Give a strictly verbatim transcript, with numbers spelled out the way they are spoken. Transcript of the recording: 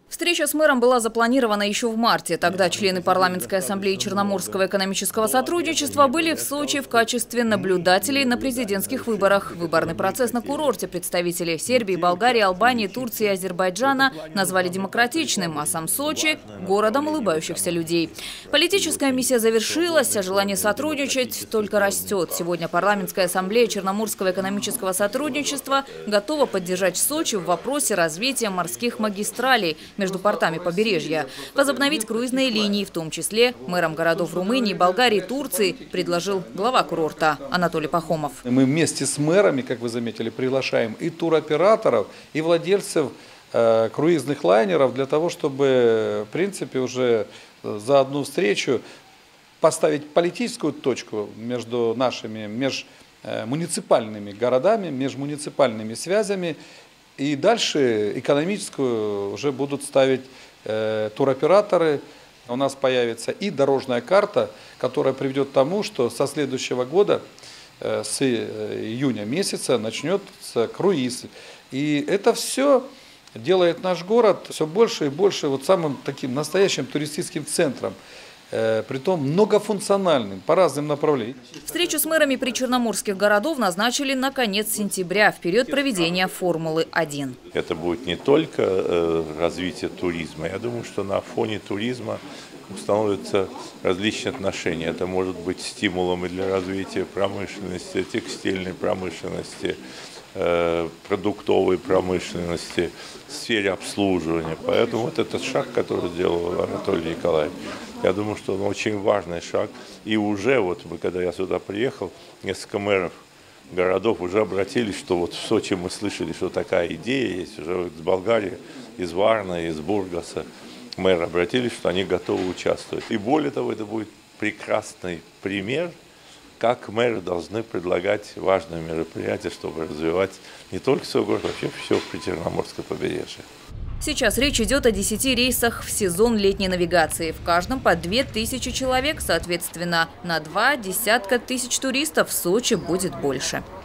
Встреча с мэром была запланирована еще в марте. Тогда члены парламентской ассамблеи Черноморского экономического сотрудничества были в Сочи в качестве наблюдателей на президентских выборах. Выборный процесс на курорте представители Сербии, Болгарии, Албании, Турции и Азербайджана назвали демократичным, а сам Сочи – городом улыбающихся людей. Политическая миссия завершилась, а желание сотрудничать только растет. Сегодня парламентская ассамблея Черноморского экономического сотрудничества готова поддержать Сочи в вопросе развития морских магистралей между портами побережья. Возобновить круизные линии, в том числе мэрам городов Румынии, Болгарии и Турции, предложил глава курорта Анатолий Пахомов. Мы вместе с мэрами, как вы заметили, приглашаем и туроператоров, и владельцев э, круизных лайнеров для того, чтобы, в принципе, уже за одну встречу поставить политическую точку между нашими межмуниципальными городами, межмуниципальными связями. И дальше экономическую уже будут ставить э, туроператоры. У нас появится и дорожная карта, которая приведет к тому, что со следующего года, э, с июня месяца, начнется круиз. И это все делает наш город все больше и больше вот самым таким настоящим туристическим центром. Притом многофункциональным, по разным направлениям. Встречу с мэрами причерноморских городов назначили на конец сентября, в период проведения Формулы один. Это будет не только э, развитие туризма. Я думаю, что на фоне туризма установятся различные отношения. Это может быть стимулом и для развития промышленности, текстильной промышленности, э, продуктовой промышленности, в сфере обслуживания. Поэтому вот этот шаг, который сделал Анатолий Николаевич, я думаю, что он очень важный шаг. И уже, вот когда я сюда приехал, несколько мэров городов уже обратились, что вот в Сочи мы слышали, что такая идея есть. Уже из Болгарии, из Варны, из Бургаса мэры обратились, что они готовы участвовать. И более того, это будет прекрасный пример, как мэры должны предлагать важные мероприятия, чтобы развивать не только свой город, а вообще все Причерноморское побережье. Сейчас речь идет о десяти рейсах в сезон летней навигации. В каждом по две тысячи человек, соответственно, на два десятка тысяч туристов в Сочи будет больше.